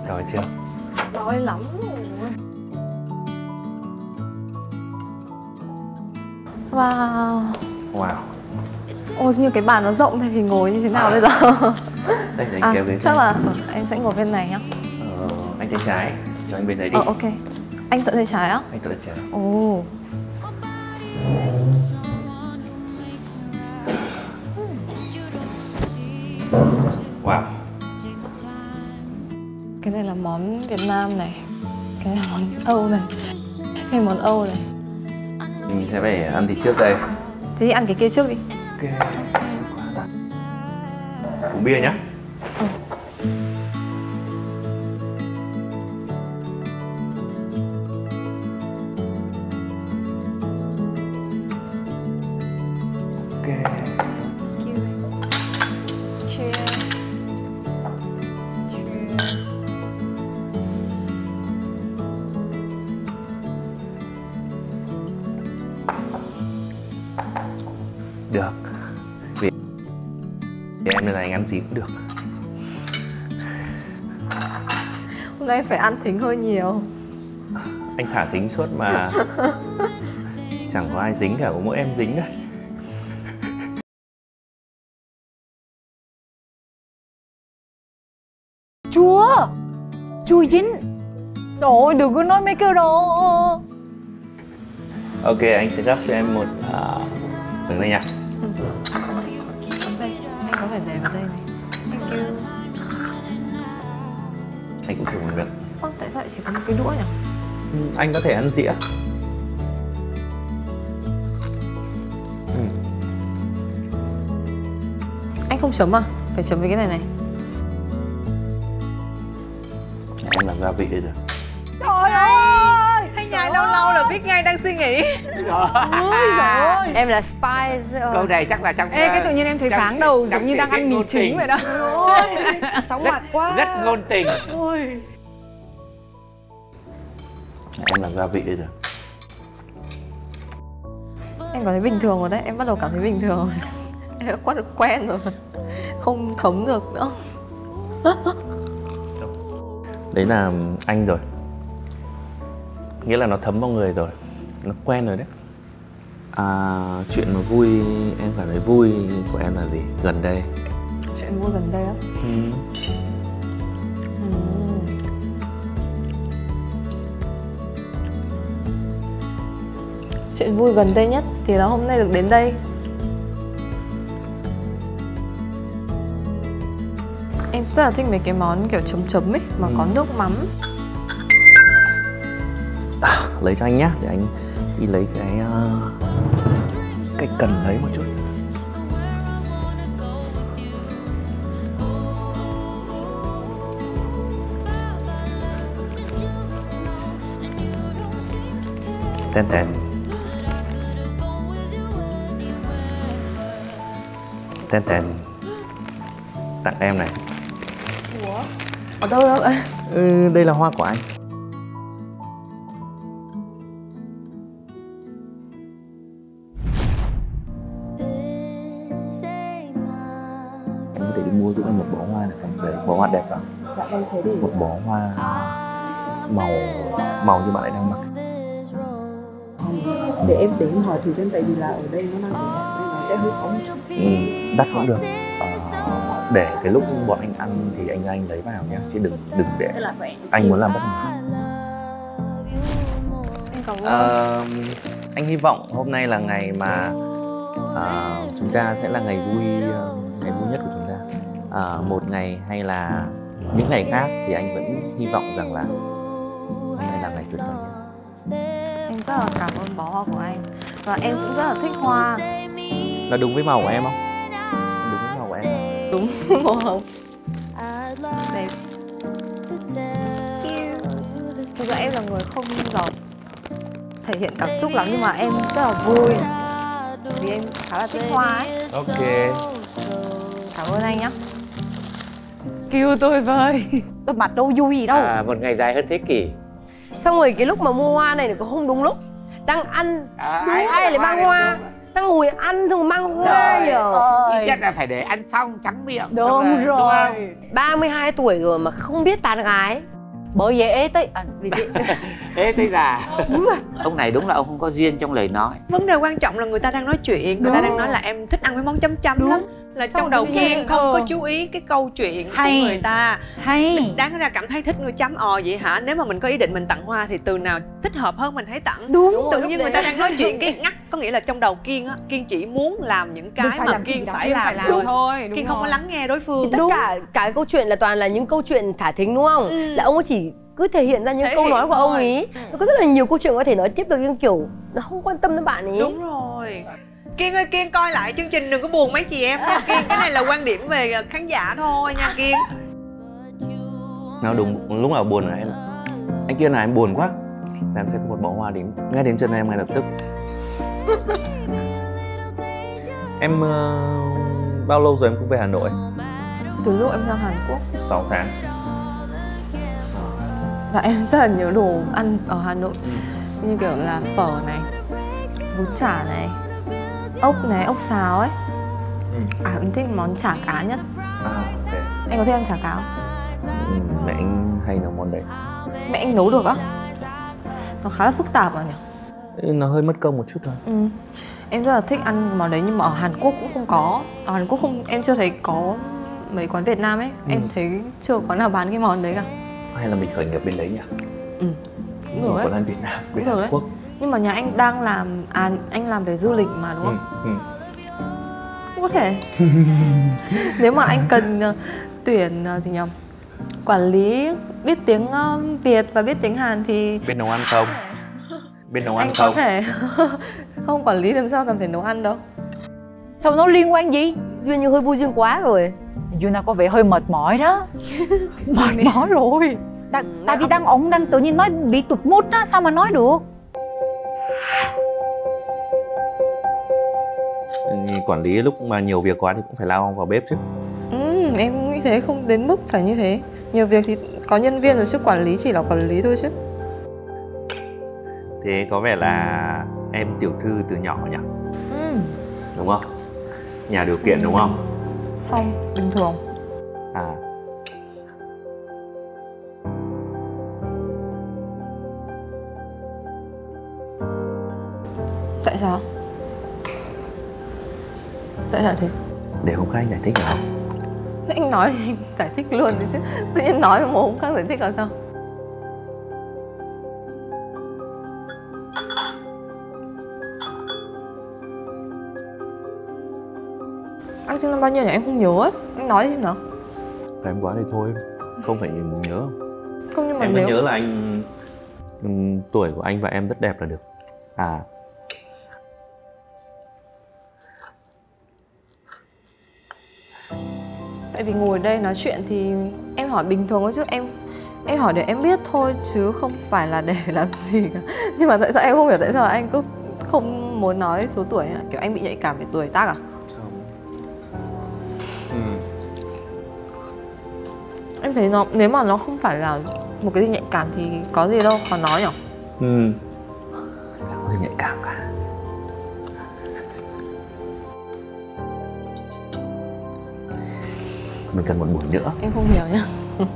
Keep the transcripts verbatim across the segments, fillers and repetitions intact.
Đói chưa? Đói lắm rồi. Wow. Wow. Ôi như cái bàn nó rộng thế thì ngồi như thế nào bây giờ? Đây để anh À, kéo ghế. chắc là em sẽ ngồi bên này nhá. Ờ, anh tay trái, cho anh bên đấy đi. Ờ ok. Anh tự tay trái á? Anh tự tay trái. Ồ. Wow. Cái này là món Việt Nam này. Cái này là món Âu này. Cái này món Âu này. Mình sẽ phải ăn gì trước đây? Thế thì ăn cái kia trước đi. Ok. Uống bia nhá. Ừ. Ok. Cheers. Cheers. Được. Vì Vì em lần này anh ăn gì cũng được. Hôm nay phải ăn thính hơi nhiều. Anh thả thính suốt mà. Chẳng có ai dính cả, có mỗi em dính đấy. Chúa, Chúa dính. Trời ơi, đừng có nói mấy cái đó. Ok, anh sẽ gắp cho em một uh, đứng đây nha. Ừ. Đây, anh có thể để vào đây này. Thank you. Anh cũng thử một miệng. Ơ, tại sao lại chỉ có một cái đũa nhỉ? Ừ, anh có thể ăn dĩa. Ừ. Anh không chấm à? Phải chấm với cái này này. Em làm gia vị đây được. Trời ơi, Thấy nhai lâu lâu là biết ngay đang suy nghĩ. ôi giời ơi. Em là spy. Câu này chắc là trong. Ê, cái tự nhiên em thấy pháng đầu giống như đang ăn mì chính vậy đó. Chóng mặt quá. Rất ngôn tình. Ôi. Em làm gia vị đây được. Em cảm thấy bình thường rồi đấy, em bắt đầu cảm thấy bình thường rồi. Em đã quá được quen rồi. Không thấm được nữa. Đấy là anh rồi. Nghĩa là nó thấm vào người rồi. Nó quen rồi đấy. À, chuyện mà vui, em cảm thấy vui của em là gì? Gần đây. Chuyện vui gần đây á? Ừ. Ừ. Chuyện vui gần đây nhất thì là hôm nay được đến đây. Em rất là thích mấy cái món kiểu chấm chấm ấy mà ừ. có nước mắm. À, lấy cho anh nhá, để anh đi lấy cái uh, cái cần lấy một chút. Tên tên. Tên tên. Tặng em này. Ủa? Ở đâu đâu? Ừ, đây là hoa của anh. Em có thể đi mua giúp em một bó hoa được không? Đấy, bó hoa đẹp không? Dạ em thấy đi. Một bó hoa màu màu như bạn ấy đang mặc. Để em để em hỏi thử xem, tại vì là ở đây nó đang để đẹp nên nó sẽ hơi khó một chút. Ừ, đắt cũng được. Ờ, để cái lúc bọn anh ăn thì anh anh lấy vào nhé, chứ đừng đừng để anh muốn làm bất ngờ. Em cảm ơn. Ờ, anh hy vọng hôm nay là ngày mà uh, chúng ta sẽ là ngày vui, uh, ngày vui nhất của chúng ta. Uh, một ngày hay là những ngày khác thì anh vẫn hy vọng rằng là hôm nay là ngày tuyệt vời nhất. Em rất là cảm ơn bó hoa của anh. Và em cũng rất là thích hoa. Là đúng với màu của em không? Đúng với màu của em không? Đúng màu hồng. Đẹp. Thực ra em là người không giỏi thể hiện cảm xúc lắm, nhưng mà em rất là vui vì em khá là thích hoa ấy. Ok. Cảm ơn anh nhé. Kêu tôi với. Tôi mặt đâu vui gì đâu. À, một ngày dài hơn thế kỷ. Xong rồi cái lúc mà mua hoa này cũng không đúng lúc. Đang ăn, À, ai, ai lại mang hoa. Đang ngồi ăn xong mang hoa nhỉ. Ít nhất là phải để ăn xong trắng miệng. Đúng là, rồi. Đúng không? ba mươi hai tuổi rồi mà không biết tán gái. Bởi vậy ế tí à, Vì chị Ê thế già. Ông này đúng là ông không có duyên trong lời nói. Vấn đề quan trọng là người ta đang nói chuyện, người ta đang nói là em thích ăn mấy món chấm chấm lắm, là trong đầu Kiên không có chú ý cái câu chuyện Hay. của người ta. hay. Đáng ra cảm thấy thích người chấm ò vậy hả? Nếu mà mình có ý định mình tặng hoa thì từ nào thích hợp hơn mình hãy tặng. Đúng rồi, Tự lúc nhiên đấy người ta là- đang nói chuyện cái ngắt, có nghĩa là trong đầu Kiên á, Kiên chỉ muốn làm những cái phải mà làm Kiên gì đó, phải Kiên làm, phải làm thôi. thôi, đúng Kiên không có rồi. lắng nghe đối phương. tất cả cái câu chuyện là toàn là những câu chuyện thả thính đúng không? Ừ. Là ông ấy chỉ cứ thể hiện ra những Thể câu hiện nói của ông thôi. ấy. Nó có rất là nhiều câu chuyện có thể nói tiếp được nhưng kiểu nó không quan tâm đến bạn ấy. Đúng rồi. Kiên ơi, Kiên coi lại chương trình đừng có buồn mấy chị em nha Kiên. Cái này là quan điểm về khán giả thôi nha Kiên. Nào đúng lúc nào buồn là em anh Kiên này em buồn quá là em sẽ có một bó hoa đến ngay đến chân em ngay lập tức. Em uh, bao lâu rồi em cũng về Hà Nội? Từ lúc em sang Hàn Quốc sáu tháng. và em rất là nhớ đồ ăn ở Hà Nội, như kiểu là phở này, bún chả này, ốc này, ốc xào ấy. Ừ. À, em thích món chả cá nhất. À, okay. Anh có thích ăn chả cá không? Ừ, mẹ anh hay nấu món đấy. Mẹ anh nấu được á? Nó khá là phức tạp à nhỉ? Ừ, nó hơi mất công một chút thôi. Ừ. Em rất là thích ăn món đấy nhưng mà ở Hàn Quốc cũng không có. Ở Hàn Quốc không, em chưa thấy có mấy quán Việt Nam ấy. Ừ. Em thấy chưa có quán nào bán cái món đấy cả. Hay là mình khởi nghiệp bên đấy nhỉ? Ừ, cũng Một được quán đấy. ăn Việt Nam Cũng bên được Hàn đấy. Quốc. Nhưng mà nhà anh đang làm, à anh làm về du lịch mà đúng Ừ, không? ừ. Cũng có thể. Nếu mà anh cần uh, tuyển uh, gì nhỉ? Quản lý biết tiếng uh, Việt và biết tiếng Hàn thì Biết nấu ăn không? Biết nấu ăn anh có không? thể. Không, quản lý làm sao cần phải nấu ăn đâu. Sao nó liên quan gì? Duyên như hơi vui duyên quá rồi. Yuna có vẻ hơi mệt mỏi đó. Mệt mỏi rồi. Ta, tại vì đang ổng đang tự nhiên nói bị tụt mút á, sao mà nói được? Ừ, quản lý lúc mà nhiều việc quá thì cũng phải lao vào bếp chứ. Ừ, em nghĩ thế, không đến mức phải như thế. Nhiều việc thì có nhân viên rồi chứ quản lý chỉ là quản lý thôi chứ. Thế có vẻ là em tiểu thư từ nhỏ nhỉ? Ừ. Đúng không? Nhà điều kiện đúng không? Không, bình thường. À. Tại sao? Tại sao thế? Để hôm khác anh giải thích được không? Thế anh nói thì anh giải thích luôn đi chứ. Tự nhiên nói mà không khác giải thích là sao? Anh sinh năm bao nhiêu nhỉ? Em không nhớ ấy. Anh nói đi nào. Phải em quá thì thôi. Không phải nhớ. Không, nhưng mà Em cứ nếu... nhớ là anh ừm, tuổi của anh và em rất đẹp là được. À. Tại vì ngồi đây nói chuyện thì em hỏi bình thường thôi chứ em em hỏi để em biết thôi chứ không phải là để làm gì cả. Nhưng mà tại sao em không hiểu tại sao anh cứ không muốn nói số tuổi ấy? Kiểu anh bị nhạy cảm về tuổi tác à? Ừ. Em thấy nó nếu mà nó không phải là một cái gì nhạy cảm thì có gì đâu còn nói nhỉ? Ừ. Chẳng có gì nhạy cảm cả. Mình cần một buổi nữa. Em không hiểu nhá.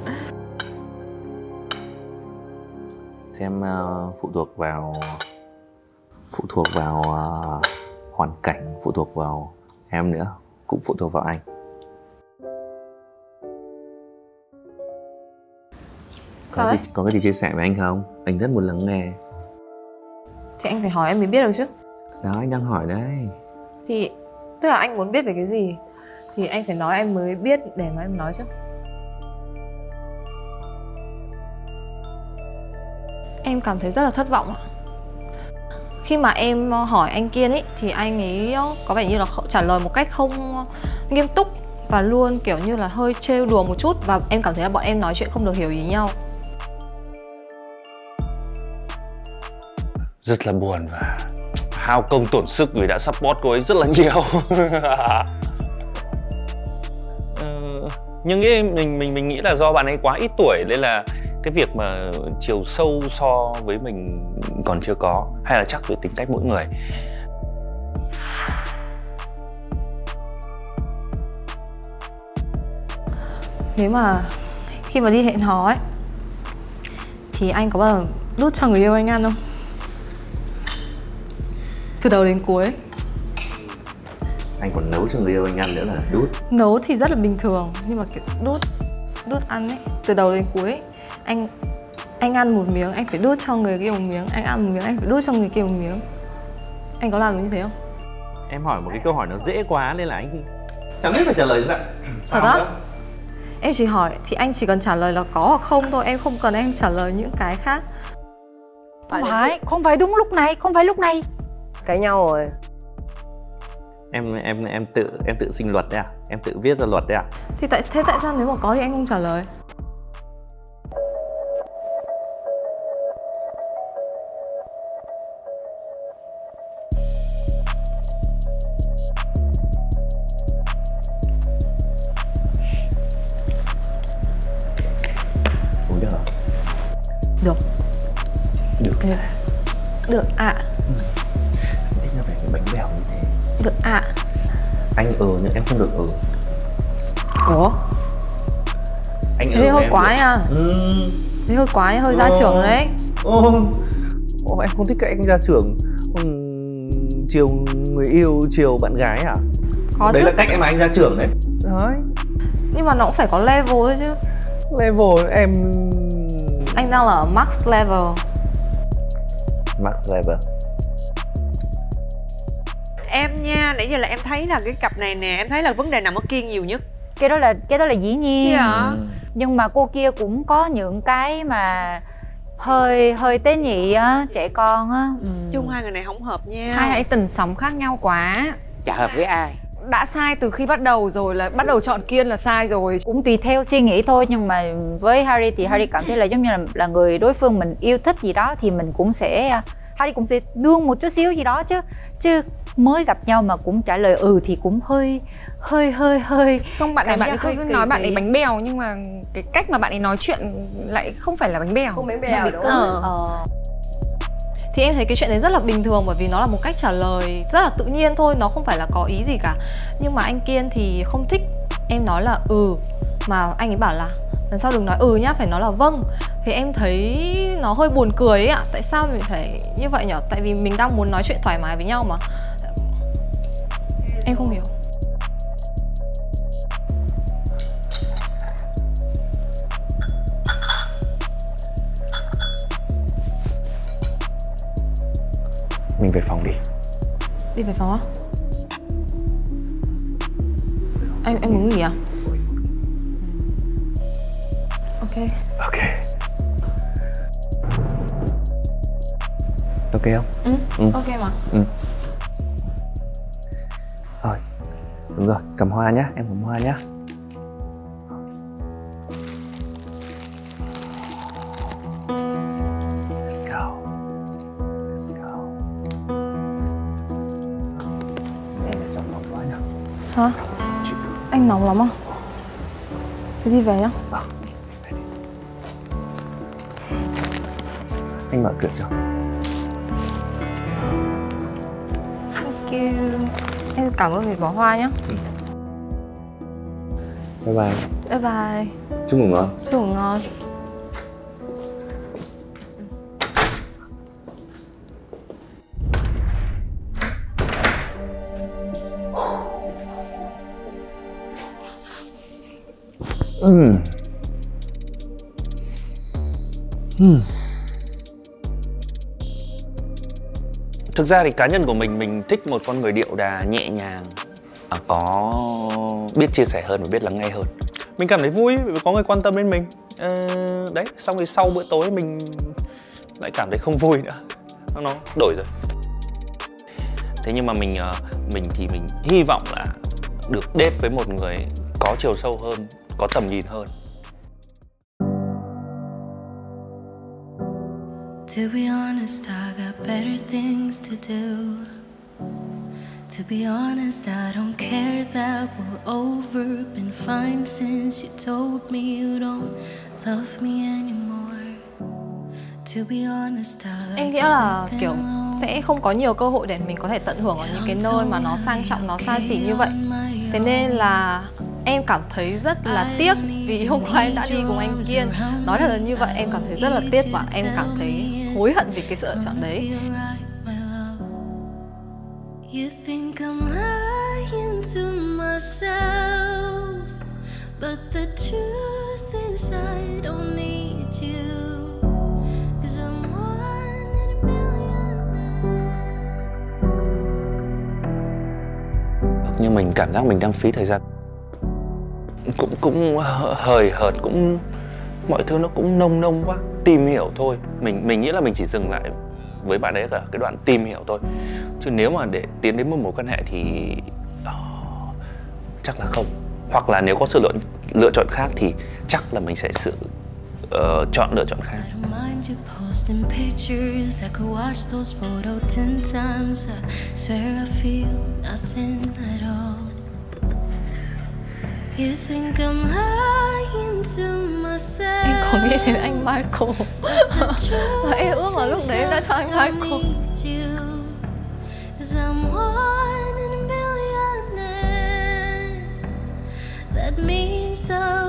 Xem uh, phụ thuộc vào phụ thuộc vào uh, hoàn cảnh, phụ thuộc vào em nữa, cũng phụ thuộc vào anh. Sao Có đấy? cái, có cái gì chia sẻ với anh không? Anh rất muốn lắng nghe. Thì anh phải hỏi em mới biết được chứ. Đó, anh đang hỏi đấy. Thì tức là anh muốn biết về cái gì thì anh phải nói em mới biết để mà em nói chứ. Em cảm thấy rất là thất vọng ạ. Khi mà em hỏi anh Kiên ấy thì anh ấy có vẻ như là trả lời một cách không nghiêm túc và luôn kiểu như là hơi trêu đùa một chút, và em cảm thấy là bọn em nói chuyện không được hiểu ý nhau. Rất là buồn và hao công tổn sức vì đã support cô ấy rất là nhiều. ờ, nhưng nghĩ mình mình mình nghĩ là do bạn ấy quá ít tuổi nên là cái việc mà chiều sâu so với mình còn chưa có, hay là chắc với tính cách mỗi người. Nếu mà khi mà đi hẹn hò ấy thì anh có bao giờ đút cho người yêu anh ăn không? Từ đầu đến cuối. Anh còn nấu cho người yêu anh ăn nữa là đút. Nấu thì rất là bình thường, nhưng mà kiểu đút đút ăn ấy, từ đầu đến cuối ấy. Anh anh ăn một miếng, anh phải đút cho người kia một miếng. Anh ăn một miếng, anh phải đút cho người kia một miếng. Anh có làm như thế không? Em hỏi một cái câu hỏi nó dễ quá nên là anh chẳng biết phải trả lời sao. Thật á? Em chỉ hỏi thì anh chỉ cần trả lời là có hoặc không thôi. Em không cần em trả lời những cái khác. Không phải, không phải đúng lúc này, không phải lúc này. Cãi nhau rồi. Em em em tự em tự sinh luật đấy à? Em tự viết ra luật đấy à? Thì tại thế tại sao nếu mà có thì anh không trả lời? Uống được hả? Được. Được. Được, được ạ. À. Ừ. Anh thích nó phải cái bánh bèo như thế. Được ạ. À. Anh ừ nhưng em không được ừ. Ủa? Anh thế ừ hơi em quá được. à? Ừ. Thế hơi quá, hơi gia trưởng đấy. Ô, ô, em không thích các anh gia trưởng. Ừ, chiều người yêu, chiều bạn gái à? Có đấy chứ. là cách em anh gia trưởng đấy. Đấy. Nhưng mà nó cũng phải có level thôi chứ. Level em... Anh đang là ở max level. Max level. Em nha, nãy giờ là em thấy là cái cặp này nè, em thấy là vấn đề nằm ở Kiên nhiều nhất. Cái đó là cái đó là dĩ nhiên. Dạ. Nhưng mà cô kia cũng có những cái mà hơi hơi tế nhị á, trẻ con á. Ừ. Chung hai người này không hợp nha. Hai hãy tần sóng khác nhau quá. Chả hợp với ai. Đã sai từ khi bắt đầu rồi, là bắt đầu chọn Kiên là sai rồi. Cũng tùy theo suy nghĩ thôi, nhưng mà với Harry thì Harry cảm thấy là giống như là, là người đối phương mình yêu thích gì đó thì mình cũng sẽ Harry cũng sẽ đương một chút xíu gì đó chứ chứ mới gặp nhau mà cũng trả lời ừ thì cũng hơi hơi hơi hơi không. Bạn này bạn ấy cứ hơi nói kỳ bạn ấy kỳ. bánh bèo, nhưng mà cái cách mà bạn ấy nói chuyện lại không phải là bánh bèo. Không bánh bèo đúng ờ. Ờ. Thì em thấy cái chuyện đấy rất là bình thường, bởi vì nó là một cách trả lời rất là tự nhiên thôi, nó không phải là có ý gì cả. Nhưng mà anh Kiên thì không thích em nói là ừ, mà anh ấy bảo là lần sau đừng nói ừ nhá, phải nói là vâng. Thì em thấy nó hơi buồn cười ấy ạ. Tại sao mình phải như vậy nhở? Tại vì mình đang muốn nói chuyện thoải mái với nhau mà. Em không hiểu. Mình về phòng đi. Đi về phòng á? Anh anh muốn nghỉ à? Ok. Ok. Ok không? Ừ, ừ. ok mà. Ừ. Rồi, đúng rồi, cầm hoa nhá, em cầm hoa nhá. Let's go. Let's go. Em lại giọng nóng quá nhá. Hả? Anh nóng lắm à? Thế đi về nhá. À, anh mở cửa cho. Thank you. Em cảm ơn vì bỏ hoa nhá. Ừ. Bye bye. Bye bye. Chúc ngủ ngon. Chúc ngủ ngon. Ừ. Ừ. Thực ra thì cá nhân của mình, mình thích một con người điệu đà, nhẹ nhàng, à, có biết chia sẻ hơn và biết lắng nghe hơn. Mình cảm thấy vui vì có người quan tâm đến mình. à, Đấy, xong rồi sau bữa tối mình lại cảm thấy không vui nữa. Nó đổi rồi. Thế nhưng mà mình mình thì mình hy vọng là được date với một người có chiều sâu hơn, có tầm nhìn hơn. To be honest, I got better things to do. To be honest, I don't care that we're over. Been fine since you told me you don't love me anymore. To be honest, I like Em nghĩ là kiểu sẽ không có nhiều cơ hội để mình có thể tận hưởng ở những cái nơi mà nó sang trọng, nó xa xỉ như vậy. Thế nên là Em cảm thấy rất là tiếc vì hôm qua em đã đi cùng anh Kiên. Nói thật là như vậy, em cảm thấy rất là tiếc và em cảm thấy hối hận vì cái sự lựa chọn đấy. You think I'm lying to myself, but the truth is I don't need you, 'cause I'm one in a million. Nhưng mình cảm giác mình đang phí thời gian. Cũng cũng hời hợt, cũng mọi thứ nó cũng nông nông quá. Tìm hiểu thôi. Mình mình nghĩ là mình chỉ dừng lại với bạn ấy ở cái đoạn tìm hiểu thôi. Chứ nếu mà để tiến đến một mối quan hệ thì oh, chắc là không. Hoặc là nếu có sự lựa, lựa chọn khác thì chắc là mình sẽ sự uh, chọn lựa chọn khác. Em có nghĩ đến anh Michael và em ước là lúc đấy em đã cho anh Michael. That means so